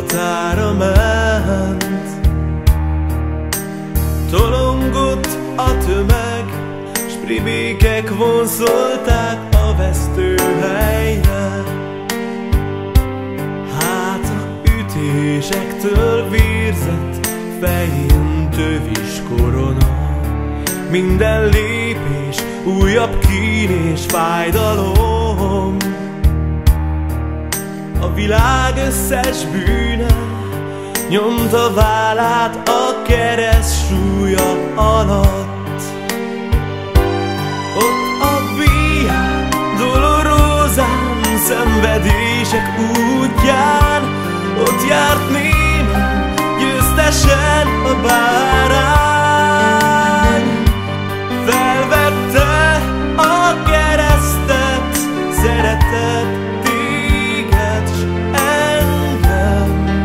Golgotára ment. Tolongott a tömeg, s pribékek vonszolták a vesztőhelyre. Ütésektől vérzett fején tövis korona. Minden lépés újabb kín és fájdalom. A világ összes bűne nyomta vállát a kereszt súlya alatt. Ott a Via Dolorosán, szenvedések útján, ott járt némán győztesen a bárány. Felvette a keresztet, szeretett téged s engem.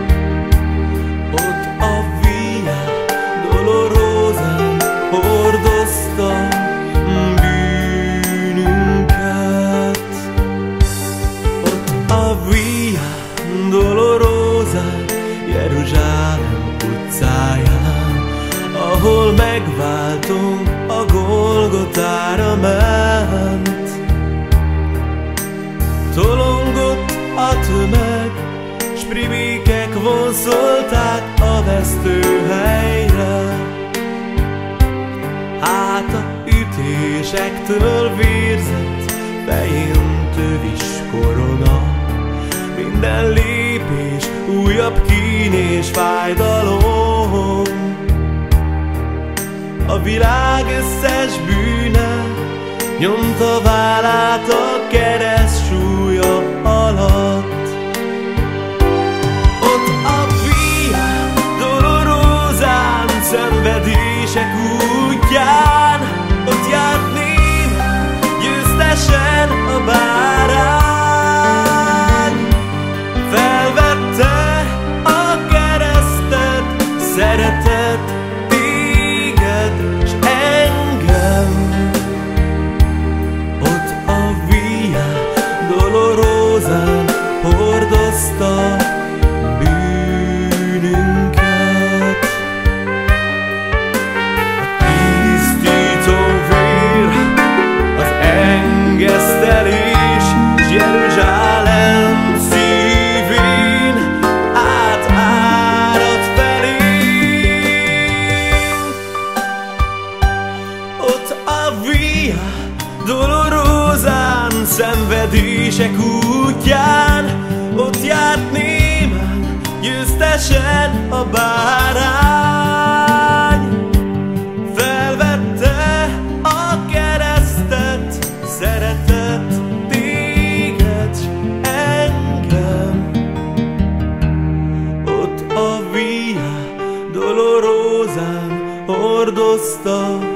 Ott a Via Dolorosán hordozta bűnünket. Ott a Via Dolorosán, Jeruzsálem utcáján, ahol megváltunk, a Golgotára ment. Tolongott a tömeg, s pribékek vonszolták a vesztőhelyre. Háta ütésektől vérzett fején tövis korona. Minden lépés újabb kín és fájdalom. A világ összes bűne nyomta vállát a kereszt súlya alatt. Ott a Via Dolorosán, szenvedések útján, ott járt némán győztesen a bárány. Felvette a keresztet, szeretett téged s engem. Ott a Via Dolorosán hordozta bűnünket. A tisztító vér, az engesztelés, s Jeruzsálem szívén átárad felénk. Ott a Via Dolorosán, szenvedések útján, ott járt némán győztesen a bárány. Felvette a keresztet, szeretett téged s engem. Ott a Via Dolorosán hordozta